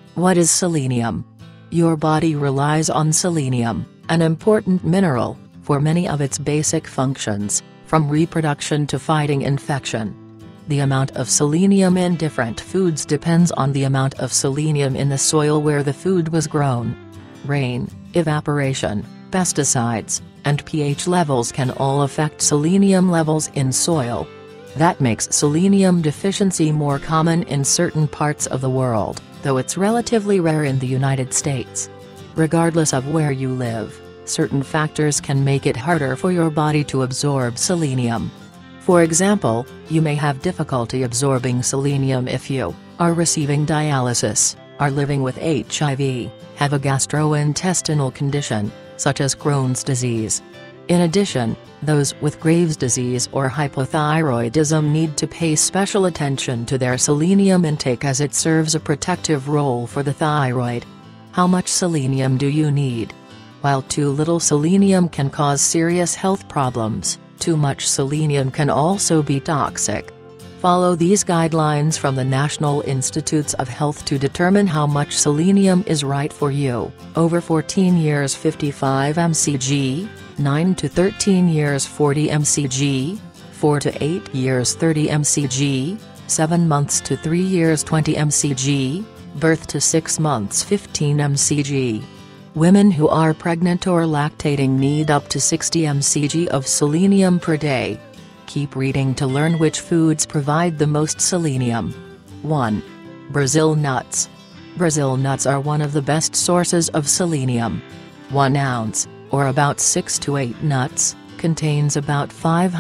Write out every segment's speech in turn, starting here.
What is selenium? Your body relies on selenium, an important mineral, for many of its basic functions, from reproduction to fighting infection. The amount of selenium in different foods depends on the amount of selenium in the soil where the food was grown. Rain, evaporation, pesticides, and pH levels can all affect selenium levels in soil. That makes selenium deficiency more common in certain parts of the world, though it's relatively rare in the United States. Regardless of where you live, certain factors can make it harder for your body to absorb selenium. For example, you may have difficulty absorbing selenium if you are receiving dialysis, are living with HIV, have a gastrointestinal condition, such as Crohn's disease. In addition, those with Graves' disease or hypothyroidism need to pay special attention to their selenium intake as it serves a protective role for the thyroid. How much selenium do you need? While too little selenium can cause serious health problems, too much selenium can also be toxic. Follow these guidelines from the National Institutes of Health to determine how much selenium is right for you. Over 14 years 55 mcg, 9 to 13 years 40 mcg, 4 to 8 years 30 mcg, 7 months to 3 years 20 mcg, birth to 6 months 15 mcg. Women who are pregnant or lactating need up to 60 mcg of selenium per day. Keep reading to learn which foods provide the most selenium. 1. Brazil nuts. Brazil nuts are one of the best sources of selenium. 1 ounce, or about 6 to 8 nuts, contains about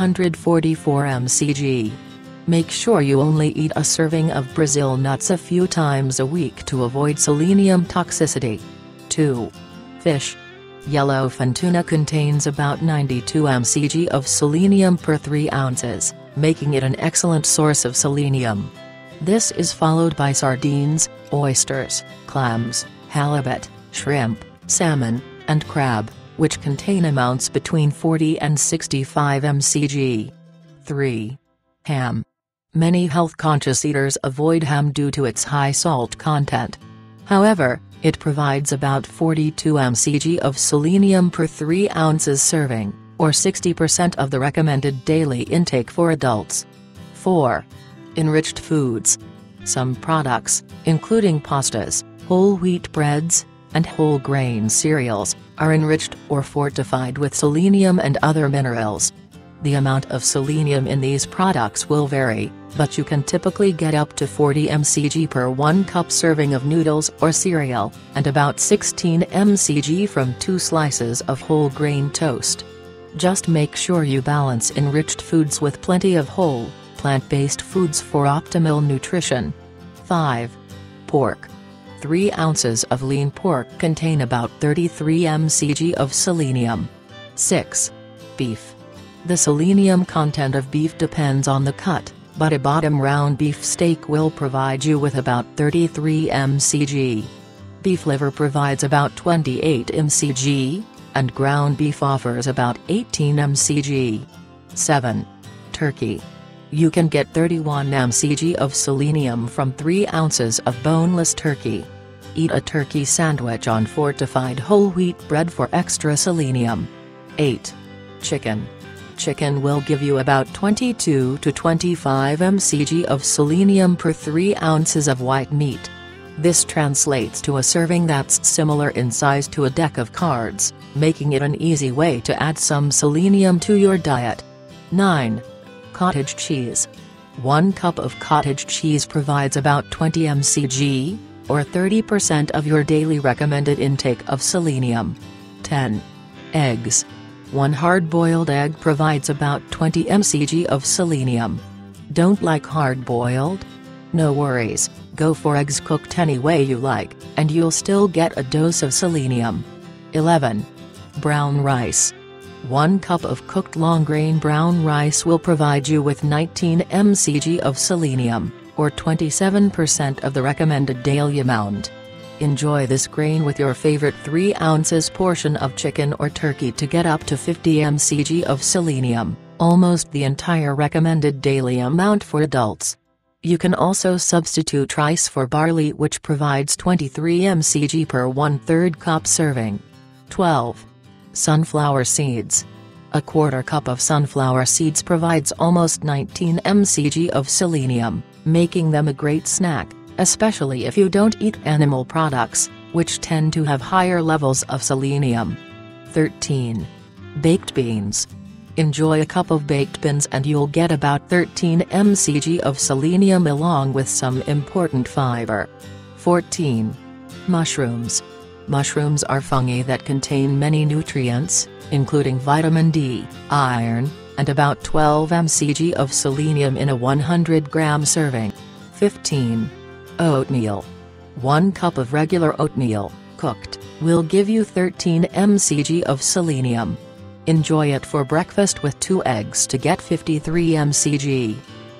544 mcg. Make sure you only eat a serving of Brazil nuts a few times a week to avoid selenium toxicity. 2. Fish. Yellowfin tuna contains about 92 mcg of selenium per 3 ounces, making it an excellent source of selenium. This is followed by sardines, oysters, clams, halibut, shrimp, salmon, and crab, which contain amounts between 40 and 65 mcg. 3. Ham. Many health-conscious eaters avoid ham due to its high salt content. However, it provides about 42 mcg of selenium per 3 ounces serving, or 60% of the recommended daily intake for adults. 4. Enriched foods. Some products, including pastas, whole wheat breads, and whole grain cereals, are enriched or fortified with selenium and other minerals. The amount of selenium in these products will vary, but you can typically get up to 40 mcg per 1 cup serving of noodles or cereal, and about 16 mcg from 2 slices of whole grain toast. Just make sure you balance enriched foods with plenty of whole, plant-based foods for optimal nutrition. 5. Pork. 3 ounces of lean pork contain about 33 mcg of selenium. 6. Beef. The selenium content of beef depends on the cut, but a bottom round beef steak will provide you with about 33 mcg. Beef liver provides about 28 mcg, and ground beef offers about 18 mcg. 7. Turkey. You can get 31 mcg of selenium from 3 ounces of boneless turkey. Eat a turkey sandwich on fortified whole wheat bread for extra selenium. 8. Chicken. Chicken will give you about 22 to 25 mcg of selenium per 3 ounces of white meat. This translates to a serving that's similar in size to a deck of cards, making it an easy way to add some selenium to your diet. 9. Cottage cheese. 1 cup of cottage cheese provides about 20 mcg, or 30% of your daily recommended intake of selenium. 10. Eggs. 1 hard-boiled egg provides about 20 mcg of selenium. Don't like hard-boiled? No worries, go for eggs cooked any way you like, and you'll still get a dose of selenium. 11. Brown rice. 1 cup of cooked long-grain brown rice will provide you with 19 mcg of selenium, or 27% of the recommended daily amount. Enjoy this grain with your favorite 3 ounces portion of chicken or turkey to get up to 50 mcg of selenium, almost the entire recommended daily amount for adults. You can also substitute rice for barley, which provides 23 mcg per 1/3 cup serving. 12. Sunflower seeds. A quarter cup of sunflower seeds provides almost 19 mcg of selenium, making them a great snack, especially if you don't eat animal products, which tend to have higher levels of selenium. 13. Baked beans. Enjoy a cup of baked beans and you'll get about 13 mcg of selenium along with some important fiber. 14. Mushrooms. Mushrooms are fungi that contain many nutrients, including vitamin D, iron, and about 12 mcg of selenium in a 100-gram serving. 15. Oatmeal. 1 cup of regular oatmeal, cooked, will give you 13 mcg of selenium. Enjoy it for breakfast with 2 eggs to get 53 mcg.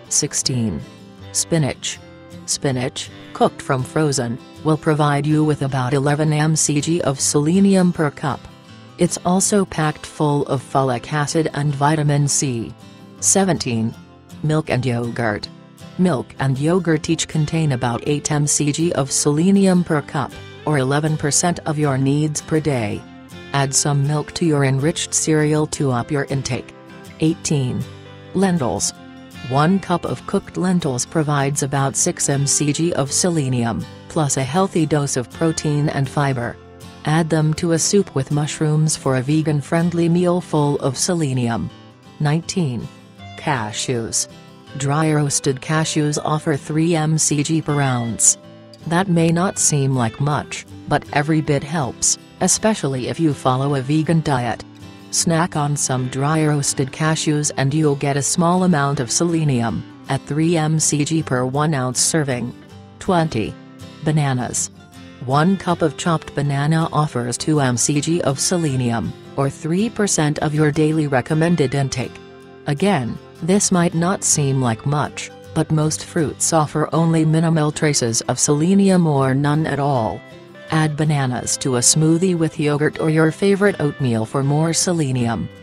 16. Spinach. Spinach, cooked from frozen, will provide you with about 11 mcg of selenium per cup. It's also packed full of folic acid and vitamin C. 17. Milk and yogurt. Milk and yogurt each contain about 8 mcg of selenium per cup, or 11% of your needs per day. Add some milk to your enriched cereal to up your intake. 18. Lentils. 1 cup of cooked lentils provides about 6 mcg of selenium, plus a healthy dose of protein and fiber. Add them to a soup with mushrooms for a vegan-friendly meal full of selenium. 19. Cashews. Dry roasted cashews offer 3 mcg per ounce. That may not seem like much, but every bit helps, especially if you follow a vegan diet. Snack on some dry roasted cashews and you'll get a small amount of selenium, at 3 mcg per 1 ounce serving. 20. Bananas. 1 cup of chopped banana offers 2 mcg of selenium, or 3% of your daily recommended intake. Again, this might not seem like much, but most fruits offer only minimal traces of selenium or none at all. Add bananas to a smoothie with yogurt or your favorite oatmeal for more selenium.